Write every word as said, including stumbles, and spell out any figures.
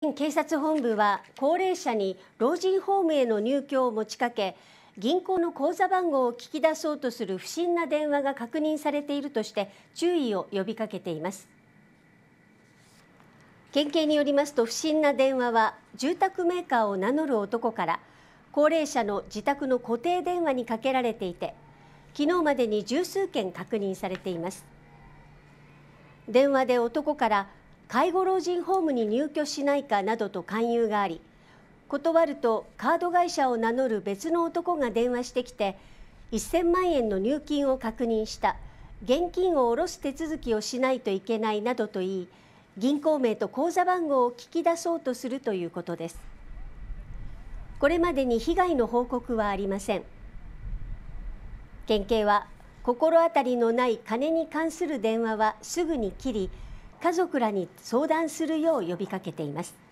警察本部は高齢者に老人ホームへの入居を持ちかけ、銀行の口座番号を聞き出そうとする不審な電話が確認されているとして注意を呼びかけています。県警によりますと、不審な電話は住宅メーカーを名乗る男から高齢者の自宅の固定電話にかけられていて、昨日までに十数件確認されています。電話で男から介護老人ホームに入居しないかなどと勧誘があり、断るとカード会社を名乗る別の男が電話してきて、せんまんえんの入金を確認した、現金を下ろす手続きをしないといけないなどと言い、銀行名と口座番号を聞き出そうとするということです。これまでに被害の報告はありません。県警は心当たりのない金に関する電話はすぐに切り、家族らに相談するよう呼びかけています。